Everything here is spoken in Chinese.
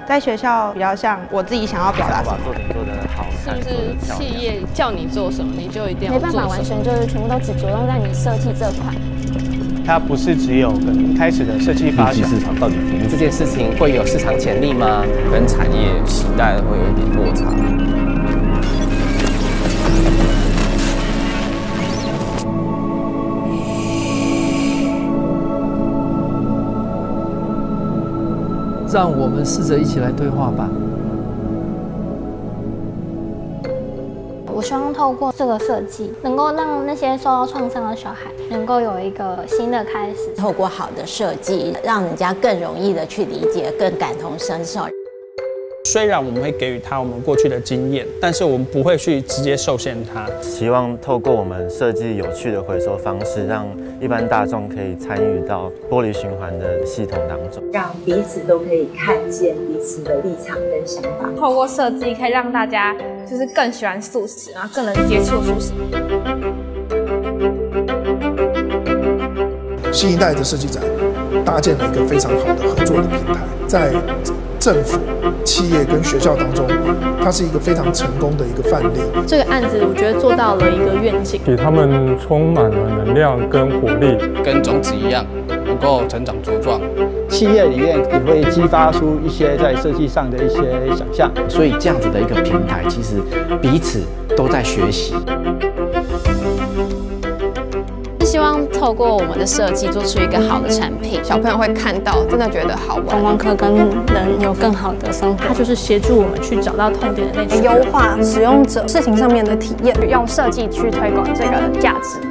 在学校比较像我自己想要表达什么， 把作品做得好看， 是不是企业叫你做什么，你就一定要做什么？ 没办法完全就是全部都只着重在你设计这块。 它不是只有可能一开始的设计发想， 市场到底服务这件事情会有市场潜力吗？跟产业期待会有一点落差。 让我们试着一起来对话吧。 我希望透过这个设计，能够让那些受到创伤的小孩能够有一个新的开始。 透过好的设计，让人家更容易的去理解，更感同身受。 虽然我们会给予他我们过去的经验，但是我们不会去直接受限他。 希望透过我们设计有趣的回收方式，让一般大众可以参与到玻璃循环的系统当中， 让彼此都可以看见彼此的立场跟想法。 透过设计可以让大家就是更喜欢素食，然后更能接触素食。 新一代的设计展搭建了一个非常好的合作的平台，在政府、企业跟学校当中，它是一个非常成功的一个范例。 这个案子我觉得做到了一个愿景， 给他们充满了能量跟活力， 跟种子一样，能够成长茁壮。 企业里面也会激发出一些在设计上的一些想象， 所以这样子的一个平台，其实彼此都在学习。 希望透过我们的设计做出一个好的产品，小朋友会看到，真的觉得好玩。 观光客跟人有更好的生活， 它就是协助我们去找到痛点的那群人， 优化使用者事情上面的体验， 用设计去推广这个价值。